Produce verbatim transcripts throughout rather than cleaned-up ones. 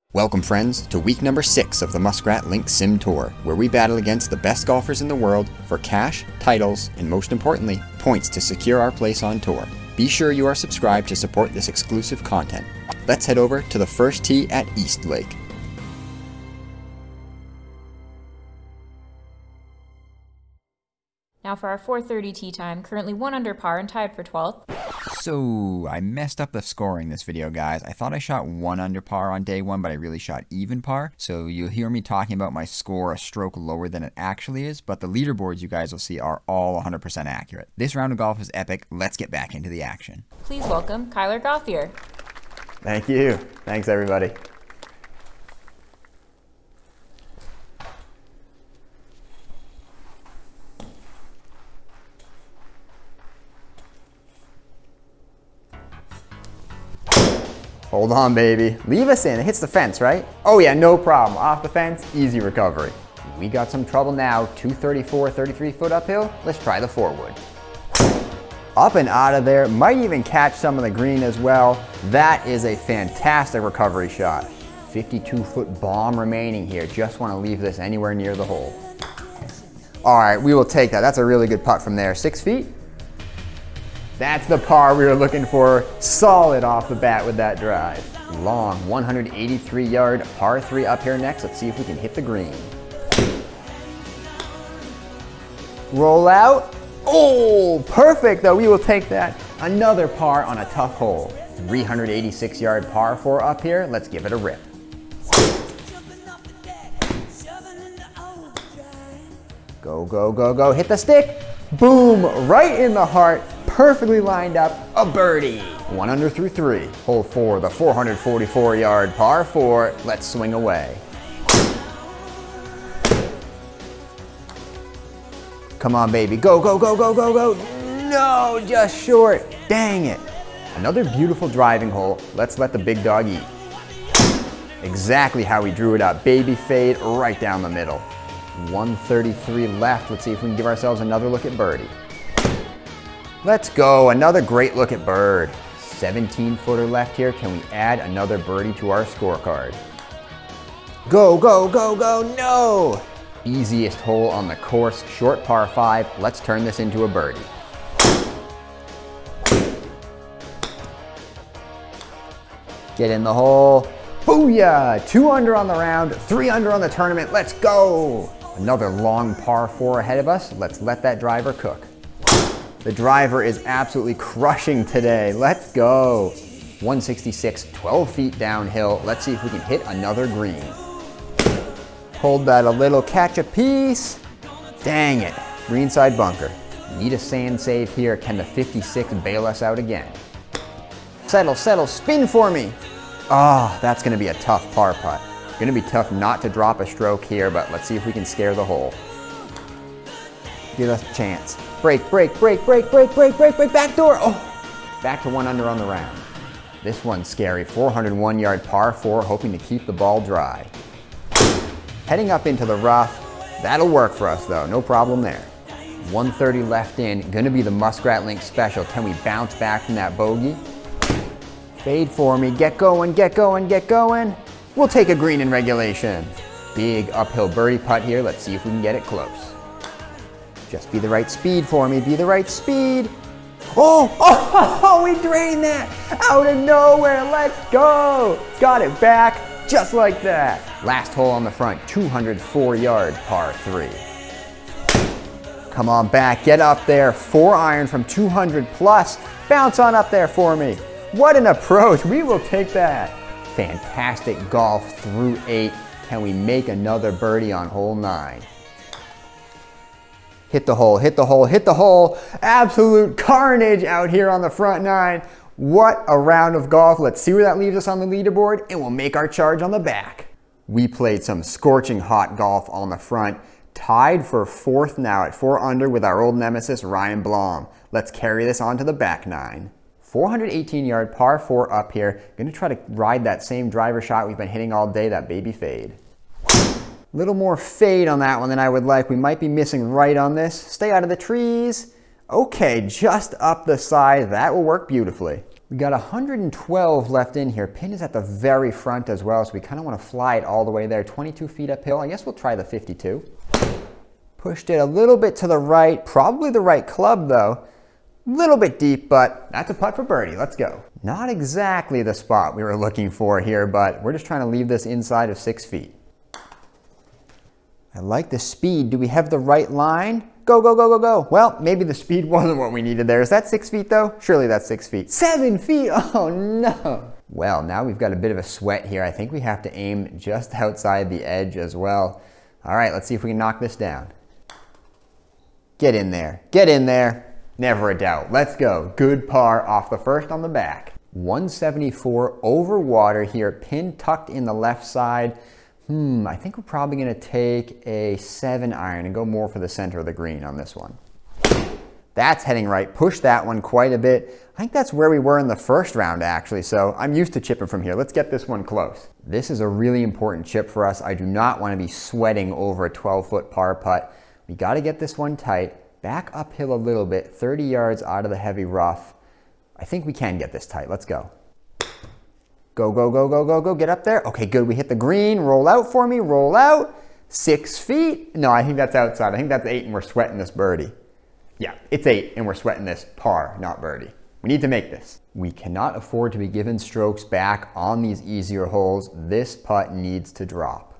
Welcome friends to week number six of the Muskrat Link Sim Tour, where we battle against the best golfers in the world for cash, titles, and most importantly, points to secure our place on tour. Be sure you are subscribed to support this exclusive content. Let's head over to the first tee at East Lake. Now for our four thirty tee time, currently one under par and tied for twelfth. So, I messed up the scoring this video, guys. I thought I shot one under par on day one, but I really shot even par. So you'll hear me talking about my score a stroke lower than it actually is, but the leaderboards you guys will see are all one hundred percent accurate. This round of golf is epic. Let's get back into the action. Please welcome Kyler Gothier. Thank you. Thanks, everybody. Hold on, baby. Leave us in. It hits the fence, right? Oh yeah, no problem. Off the fence, easy recovery. We got some trouble now. two thirty-four, thirty-three foot uphill. Let's try the four-wood. Up and out of there. Might even catch some of the green as well. That is a fantastic recovery shot. fifty-two foot bomb remaining here. Just want to leave this anywhere near the hole. All right, we will take that. That's a really good putt from there. Six feet. That's the par we were looking for. Solid off the bat with that drive. Long, one hundred eighty-three yard par three up here next. Let's see if we can hit the green. Roll out. Oh, perfect though. We will take that. Another par on a tough hole. three hundred eighty-six yard par four up here. Let's give it a rip. Go, go, go, go. Hit the stick. Boom, right in the heart. Perfectly lined up, a birdie. One under through three. Hole four, the four hundred forty-four yard par four. Let's swing away. Come on, baby. Go, go, go, go, go, go. No, just short. Dang it. Another beautiful driving hole. Let's let the big dog eat. Exactly how we drew it up. Baby fade right down the middle. one thirty-three left. Let's see if we can give ourselves another look at birdie. Let's go, another great look at bird. seventeen footer left here. Can we add another birdie to our scorecard? Go, go, go, go, no! Easiest hole on the course, short par five. Let's turn this into a birdie. Get in the hole. Booyah! Two under on the round, three under on the tournament. Let's go! Another long par four ahead of us. Let's let that driver cook. The driver is absolutely crushing today. Let's go. one sixty-six, twelve feet downhill. Let's see if we can hit another green. Hold that a little, catch a piece. Dang it, greenside bunker. Need a sand save here. Can the fifty-six bail us out again? Settle, settle, spin for me. Ah, oh, that's gonna be a tough par putt. Gonna be tough not to drop a stroke here, but let's see if we can scare the hole. Give us a chance. Break, break, break, break, break, break, break, break, back door. Oh, back to one under on the round. This one's scary. four hundred one yard par four, hoping to keep the ball dry. Heading up into the rough. That'll work for us though, no problem there. one thirty left in, gonna be the Muskrat Link special. Can we bounce back from that bogey? Fade for me, get going, get going, get going. We'll take a green in regulation. Big uphill birdie putt here. Let's see if we can get it close. Just be the right speed for me, be the right speed. Oh, oh, oh, we drained that out of nowhere. Let's go. Got it back just like that. Last hole on the front, two hundred four yard par three. Come on back, get up there. Four iron from two hundred plus. Bounce on up there for me. What an approach. We will take that. Fantastic golf through eight. Can we make another birdie on hole nine? Hit the hole, hit the hole, hit the hole. Absolute carnage out here on the front nine. What a round of golf. Let's see where that leaves us on the leaderboard, and we'll make our charge on the back. We played some scorching hot golf on the front. Tied for fourth now at four under with our old nemesis, Ryan Blom. Let's carry this on to the back nine. four hundred eighteen yard par four up here. Gonna try to ride that same driver shot we've been hitting all day, that baby fade. Little more fade on that one than I would like. We might be missing right on this. Stay out of the trees. Okay, just up the side. That will work beautifully. We got one hundred twelve left in here. Pin is at the very front as well, so we kind of want to fly it all the way there. twenty-two feet uphill. I guess we'll try the fifty-two. Pushed it a little bit to the right. Probably the right club though. A little bit deep, but that's a putt for birdie. Let's go. Not exactly the spot we were looking for here, but we're just trying to leave this inside of six feet. I like the speed. Do we have the right line? Go, go, go, go, go. Well, maybe the speed wasn't what we needed there. Is that six feet though? Surely that's six feet. Seven feet, oh no. Well, now we've got a bit of a sweat here. I think we have to aim just outside the edge as well. All right, let's see if we can knock this down. Get in there, get in there. Never a doubt. Let's go. Good par off the first on the back. one seventy-four over water here, pin tucked in the left side. Hmm, I think we're probably gonna take a seven iron and go more for the center of the green on this one. That's heading right. Push that one quite a bit. I think that's where we were in the first round actually, so I'm used to chipping from here. Let's get this one close. This is a really important chip for us. I do not want to be sweating over a twelve foot par putt. We got to get this one tight. Back uphill a little bit, thirty yards out of the heavy rough. I think we can get this tight. Let's go. Go, go, go, go, go, go. Get up there. Okay, good. We hit the green. Roll out for me. Roll out. Six feet. No, I think that's outside. I think that's eight and we're sweating this birdie. Yeah, it's eight and we're sweating this par, not birdie. We need to make this. We cannot afford to be given strokes back on these easier holes. This putt needs to drop.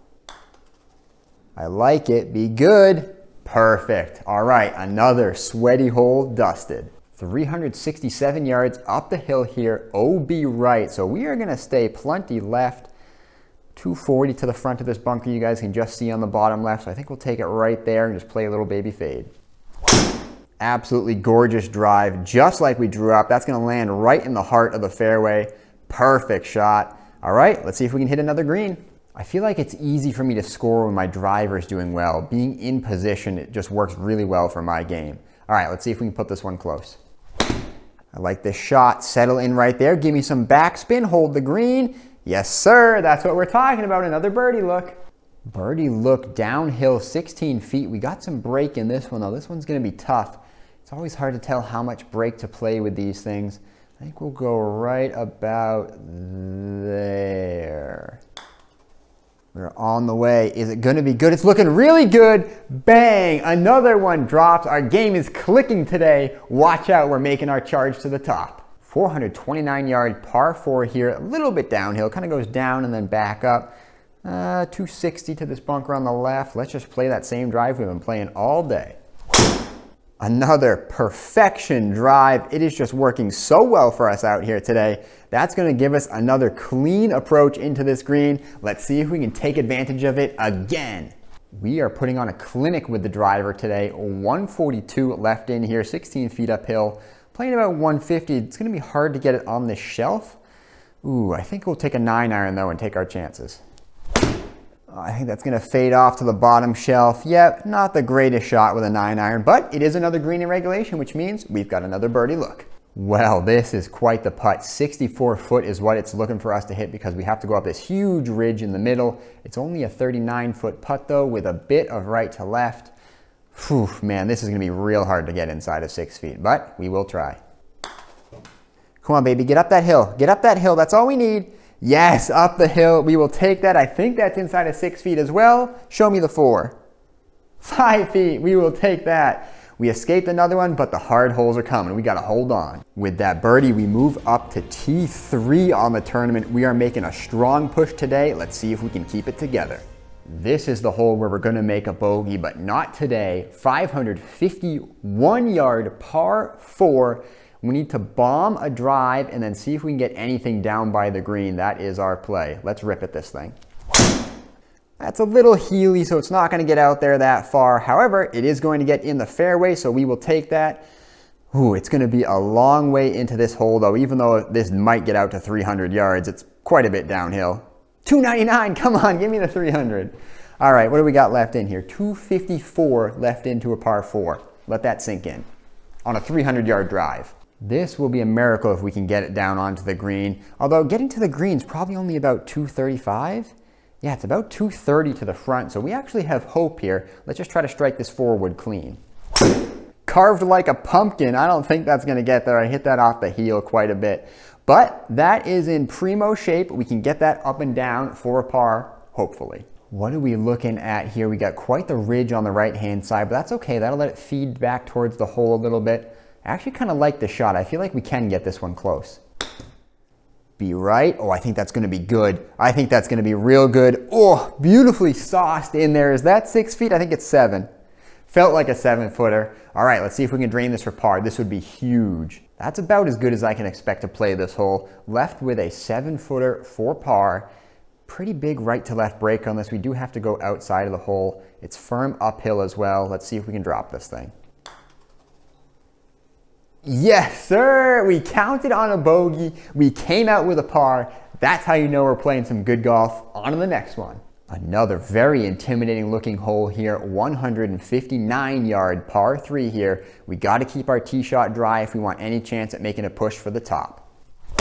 I like it. Be good. Perfect. All right, another sweaty hole dusted. three hundred sixty-seven yards up the hill here, O B right. So we are gonna stay plenty left. two forty to the front of this bunker, you guys can just see on the bottom left. So I think we'll take it right there and just play a little baby fade. Absolutely gorgeous drive, just like we drew up. That's gonna land right in the heart of the fairway. Perfect shot. All right, let's see if we can hit another green. I feel like it's easy for me to score when my driver's doing well. Being in position, it just works really well for my game. All right, let's see if we can put this one close. I like this shot. Settle in right there. Give me some backspin. Hold the green. Yes, sir. That's what we're talking about. Another birdie look. Birdie look downhill sixteen feet. We got some break in this one, though. This one's going to be tough. It's always hard to tell how much break to play with these things. I think we'll go right about there. We're on the way. Is it going to be good? It's looking really good. Bang! Another one drops. Our game is clicking today. Watch out. We're making our charge to the top. four hundred twenty-nine yard par four here. A little bit downhill. Kind of goes down and then back up. Uh, two sixty to this bunker on the left. Let's just play that same drive we've been playing all day. Another perfection drive. It is just working so well for us out here today. That's going to give us another clean approach into this green. Let's see if we can take advantage of it again. We are putting on a clinic with the driver today. one forty-two left in here, sixteen feet uphill. Playing about one fifty. It's going to be hard to get it on this shelf. Ooh, I think we'll take a nine iron though and take our chances. I think that's going to fade off to the bottom shelf. Yep, not the greatest shot with a nine iron, but it is another green in regulation, which means we've got another birdie look. Well, this is quite the putt. sixty-four foot is what it's looking for us to hit because we have to go up this huge ridge in the middle. It's only a thirty-nine foot putt though with a bit of right to left. Whew, man, this is going to be real hard to get inside of six feet, but we will try. Come on, baby, get up that hill. Get up that hill. That's all we need. Yes, up the hill. We will take that. I think that's inside of six feet as well. Show me the four. Five feet. We will take that. We escaped another one, but the hard holes are coming. We got to hold on. With that birdie, we move up to T three on the tournament. We are making a strong push today. Let's see if we can keep it together. This is the hole where we're going to make a bogey, but not today. five hundred fifty-one yard par four. We need to bomb a drive and then see if we can get anything down by the green. That is our play. Let's rip at this thing. That's a little heely, so it's not going to get out there that far. However, it is going to get in the fairway, so we will take that. Ooh, it's going to be a long way into this hole, though. Even though this might get out to three hundred yards, it's quite a bit downhill. two ninety-nine, come on, give me the three hundred. All right, what do we got left in here? two fifty-four left into a par four. Let that sink in on a three hundred yard drive. This will be a miracle if we can get it down onto the green. Although getting to the green is probably only about two thirty-five. Yeah, it's about two thirty to the front, so we actually have hope here. Let's just try to strike this forward clean. Carved like a pumpkin. I don't think that's going to get there. I hit that off the heel quite a bit. But that is in primo shape. We can get that up and down for a par, hopefully. What are we looking at here? We got quite the ridge on the right-hand side, but that's okay. That'll let it feed back towards the hole a little bit. I actually kind of like the shot. I feel like we can get this one close. Be right. Oh, I think that's going to be good. I think that's going to be real good. Oh, beautifully sauced in there. Is that six feet? I think it's seven. Felt like a seven footer. All right, let's see if we can drain this for par. This would be huge. That's about as good as I can expect to play this hole. Left with a seven footer for par. Pretty big right to left break on this. We do have to go outside of the hole. It's firm uphill as well. Let's see if we can drop this thing. Yes, sir. We counted on a bogey. We came out with a par. That's how you know we're playing some good golf. On to the next one. Another very intimidating looking hole here, one hundred fifty-nine yard par three here. We got to keep our tee shot dry if we want any chance at making a push for the top.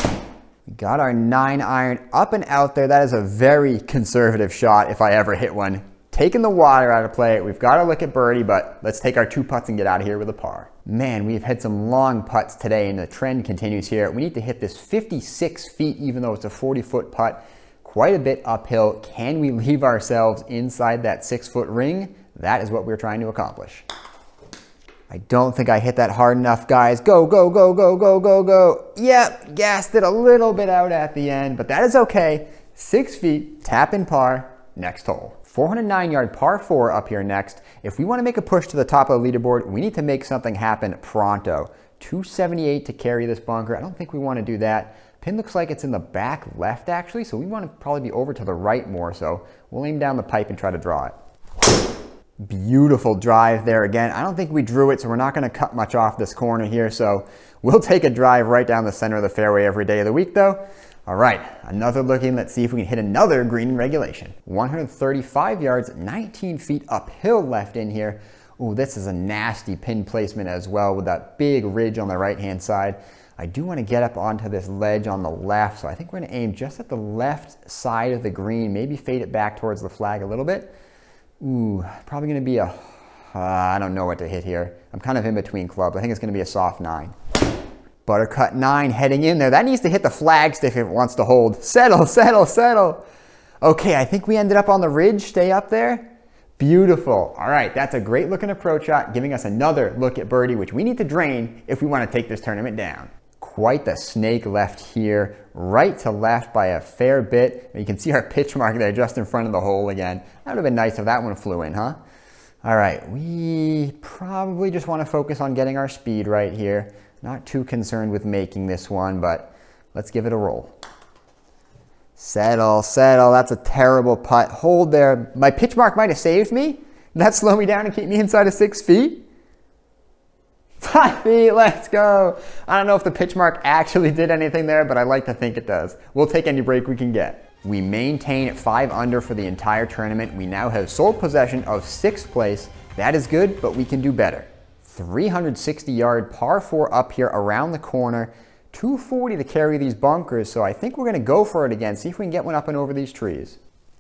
We got our nine iron up and out there. That is a very conservative shot if I ever hit one. Taking the water out of play. We've got to look at birdie, but let's take our two putts and get out of here with a par. Man, we've had some long putts today and the trend continues here. We need to hit this fifty-six feet even though it's a forty foot putt. Quite a bit uphill. Can we leave ourselves inside that six foot ring? That is what we're trying to accomplish. I don't think I hit that hard enough, guys. Go, go, go, go, go, go, go. Yep, gassed it a little bit out at the end, but that is okay. Six feet, tap in par, next hole. four hundred nine yard par four up here next. If we want to make a push to the top of the leaderboard, we need to make something happen pronto. two seventy-eight to carry this bunker. I don't think we want to do that. Pin looks like it's in the back left actually, so we want to probably be over to the right more, so we'll aim down the pipe and try to draw it. Beautiful drive there again. I don't think we drew it, so we're not going to cut much off this corner here, so we'll take a drive right down the center of the fairway every day of the week though. All right, another looking. Let's see if we can hit another green in regulation. one hundred thirty-five yards, nineteen feet uphill left in here. Ooh, this is a nasty pin placement as well with that big ridge on the right-hand side. I do want to get up onto this ledge on the left, so I think we're going to aim just at the left side of the green, maybe fade it back towards the flag a little bit. Ooh, probably going to be a, uh, I don't know what to hit here. I'm kind of in between clubs. I think it's going to be a soft nine. Buttercut nine heading in there. That needs to hit the flagstick if it wants to hold. Settle, settle, settle. Okay, I think we ended up on the ridge. Stay up there. Beautiful. All right, that's a great looking approach shot, giving us another look at birdie, which we need to drain if we want to take this tournament down. Quite the snake left here, right to left by a fair bit. You can see our pitch mark there just in front of the hole again. That would have been nice if that one flew in, huh? All right, we probably just want to focus on getting our speed right here. Not too concerned with making this one, but let's give it a roll. Settle, settle. That's a terrible putt. Hold there. My pitch mark might have saved me. Did that slow me down and keep me inside of six feet? Five feet, let's go. I don't know if the pitch mark actually did anything there, but I like to think it does. We'll take any break we can get. We maintain at five under for the entire tournament. We now have sole possession of sixth place. That is good, but we can do better. three hundred sixty yard par four up here around the corner. two forty to carry these bunkers, so I think we're gonna go for it again. See if we can get one up and over these trees.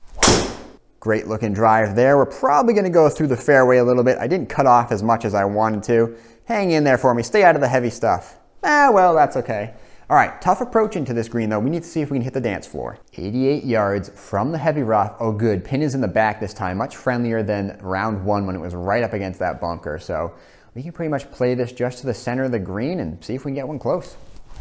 Great looking drive there. We're probably gonna go through the fairway a little bit. I didn't cut off as much as I wanted to. Hang in there for me. Stay out of the heavy stuff. Ah, well, that's okay. All right, tough approach into this green though. We need to see if we can hit the dance floor. eighty-eight yards from the heavy rough. Oh good, pin is in the back this time. Much friendlier than round one when it was right up against that bunker. So we can pretty much play this just to the center of the green and see if we can get one close.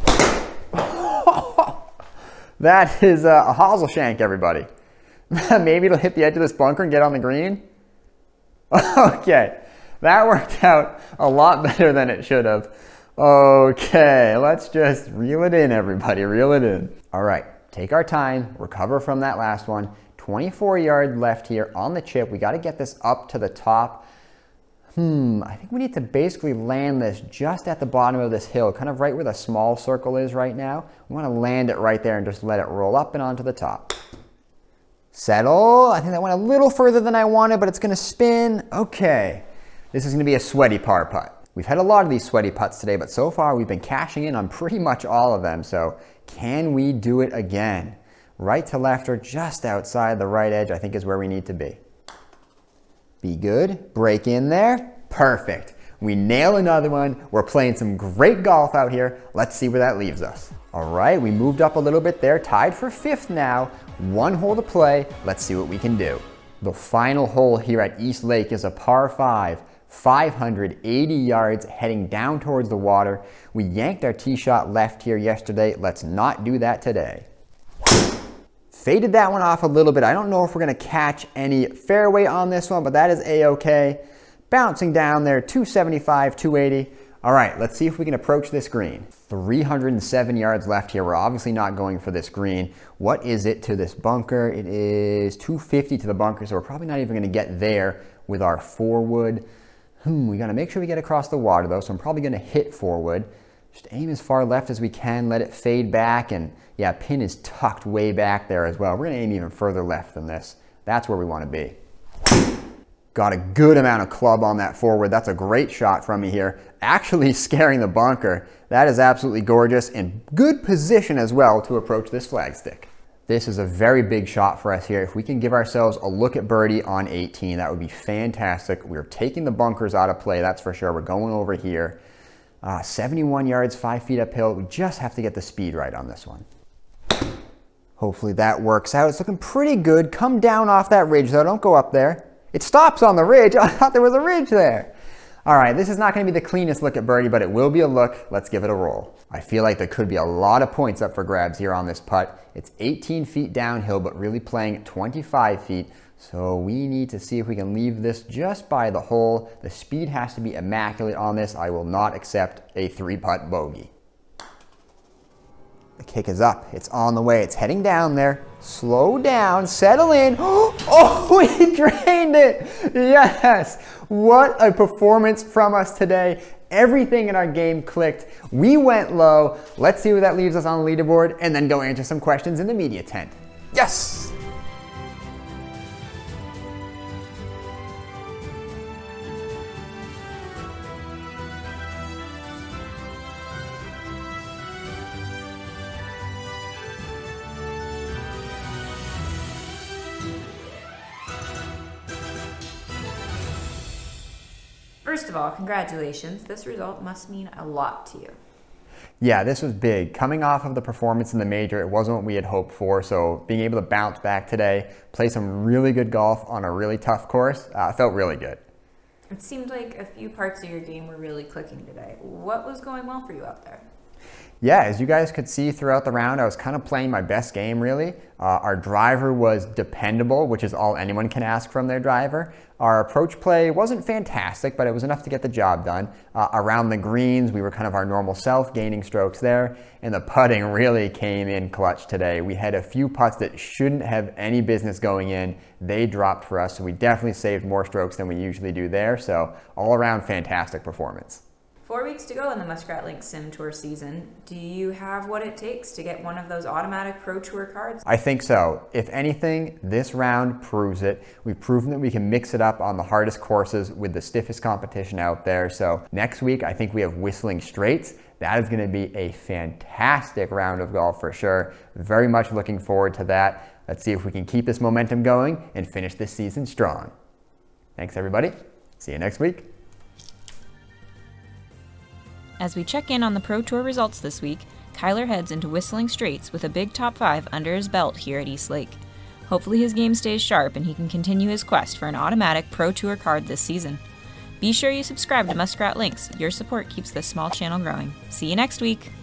That is a hosel shank, everybody. Maybe it'll hit the edge of this bunker and get on the green. Okay, that worked out a lot better than it should have. Okay, let's just reel it in, everybody, reel it in. All right, take our time, recover from that last one. twenty-four yard left here on the chip. We got to get this up to the top. Hmm, I think we need to basically land this just at the bottom of this hill, kind of right where the small circle is right now. We want to land it right there and just let it roll up and onto the top. Settle. I think that went a little further than I wanted, but it's going to spin. Okay, this is going to be a sweaty par putt. We've had a lot of these sweaty putts today, but so far we've been cashing in on pretty much all of them. So can we do it again? Right to left or just outside the right edge, I think is where we need to be. Be good, break in there, perfect. We nail another one. We're playing some great golf out here. Let's see where that leaves us. All right, we moved up a little bit there, tied for fifth now. One hole to play. Let's see what we can do. The final hole here at East Lake is a par five, five hundred eighty yards heading down towards the water. We yanked our tee shot left here yesterday. Let's not do that today. Faded that one off a little bit. I don't know if we're gonna catch any fairway on this one, but that is a-okay. Bouncing down there, two seventy-five, two eighty. All right, let's see if we can approach this green. three hundred seven yards left here. We're obviously not going for this green. What is it to this bunker? It is two fifty to the bunker, so we're probably not even gonna get there with our four wood. Hmm, we gotta make sure we get across the water though, so I'm probably gonna hit four wood. Just aim as far left as we can, let it fade back, and yeah, pin is tucked way back there as well. We're gonna aim even further left than this. That's where we wanna be. Got a good amount of club on that forward. That's a great shot from me here. Actually scaring the bunker. That is absolutely gorgeous and good position as well to approach this flagstick. This is a very big shot for us here. If we can give ourselves a look at birdie on eighteen, that would be fantastic. We're taking the bunkers out of play, that's for sure. We're going over here. Uh, seventy-one yards, five feet uphill. We just have to get the speed right on this one. Hopefully that works out. It's looking pretty good. Come down off that ridge though, don't go up there. It stops on the ridge. I thought there was a ridge there. All right, this is not going to be the cleanest look at birdie, but it will be a look. Let's give it a roll. I feel like there could be a lot of points up for grabs here on this putt. It's eighteen feet downhill, but really playing twenty-five feet. So we need to see if we can leave this just by the hole. The speed has to be immaculate on this. I will not accept a three-putt bogey. The kick is up. It's on the way. It's heading down there. Slow down. Settle in. Oh, we drained it. Yes. What a performance from us today. Everything in our game clicked. We went low. Let's see where that leaves us on the leaderboard and then go answer some questions in the media tent. Yes. First of all, congratulations. This result must mean a lot to you. Yeah, this was big. Coming off of the performance in the major, it wasn't what we had hoped for, so being able to bounce back today, play some really good golf on a really tough course, uh, felt really good. It seemed like a few parts of your game were really clicking today. What was going well for you out there? Yeah, as you guys could see throughout the round, I was kind of playing my best game, really. Uh, our driver was dependable, which is all anyone can ask from their driver. Our approach play wasn't fantastic, but it was enough to get the job done. Uh, around the greens, we were kind of our normal self, gaining strokes there, and the putting really came in clutch today. We had a few putts that shouldn't have any business going in. They dropped for us, so we definitely saved more strokes than we usually do there, so all around fantastic performance. Four weeks to go in the Muskrat Link Sim Tour season. Do you have what it takes to get one of those automatic Pro Tour cards? I think so. If anything, this round proves it. We've proven that we can mix it up on the hardest courses with the stiffest competition out there. So next week, I think we have Whistling Straits. That is going to be a fantastic round of golf for sure. Very much looking forward to that. Let's see if we can keep this momentum going and finish this season strong. Thanks, everybody. See you next week. As we check in on the Pro Tour results this week, Kyler heads into Whistling Straits with a big top five under his belt here at East Lake. Hopefully his game stays sharp and he can continue his quest for an automatic Pro Tour card this season. Be sure you subscribe to Muskrat Links. Your support keeps this small channel growing. See you next week!